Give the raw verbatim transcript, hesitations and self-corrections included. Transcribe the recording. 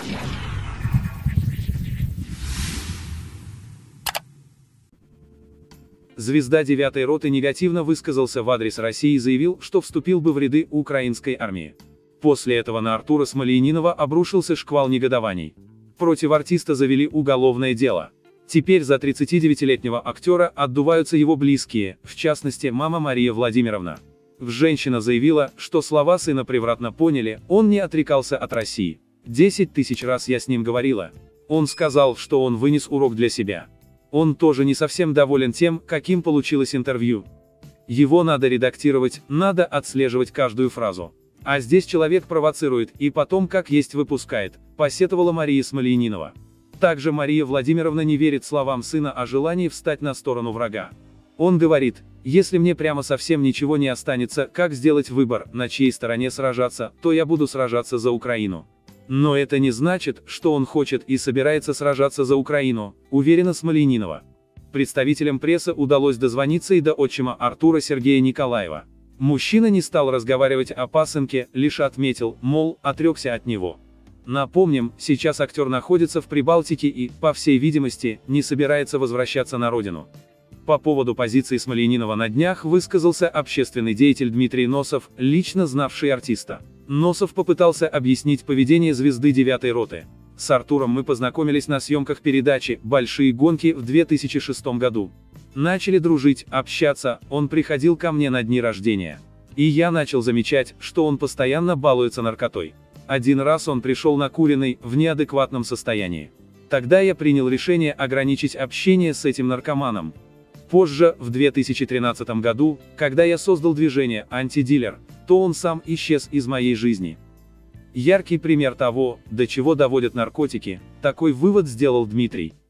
Звезда девятой роты негативно высказался в адрес России и заявил, что вступил бы в ряды украинской армии. После этого на Артура Смольянинова обрушился шквал негодований. Против артиста завели уголовное дело. Теперь за тридцатидевятилетнего актера отдуваются его близкие, в частности, мама Мария Владимировна. Женщина заявила, что слова сына превратно поняли, он не отрекался от России. Десять тысяч раз я с ним говорила. Он сказал, что он вынес урок для себя. Он тоже не совсем доволен тем, каким получилось интервью. Его надо редактировать, надо отслеживать каждую фразу. А здесь человек провоцирует, и потом как есть выпускает, посетовала Мария Смольянинова. Также Мария Владимировна не верит словам сына о желании встать на сторону врага. Он говорит: если мне прямо совсем ничего не останется, как сделать выбор, на чьей стороне сражаться, то я буду сражаться за Украину. Но это не значит, что он хочет и собирается сражаться за Украину, уверена Смольянинова. Представителям прессы удалось дозвониться и до отчима Артура Сергея Николаева. Мужчина не стал разговаривать о пасынке, лишь отметил, мол, отрекся от него. Напомним, сейчас актер находится в Прибалтике и, по всей видимости, не собирается возвращаться на родину. По поводу позиции Смольянинова на днях высказался общественный деятель Дмитрий Носов, лично знавший артиста. Носов попытался объяснить поведение звезды девятой роты. С Артуром мы познакомились на съемках передачи «Большие гонки» в две тысячи шестом году. Начали дружить, общаться, он приходил ко мне на дни рождения. И я начал замечать, что он постоянно балуется наркотой. Один раз он пришел накуренный, в неадекватном состоянии. Тогда я принял решение ограничить общение с этим наркоманом. Позже, в две тысячи тринадцатом году, когда я создал движение «Антидилер», то он сам исчез из моей жизни. Яркий пример того, до чего доводят наркотики, такой вывод сделал Дмитрий.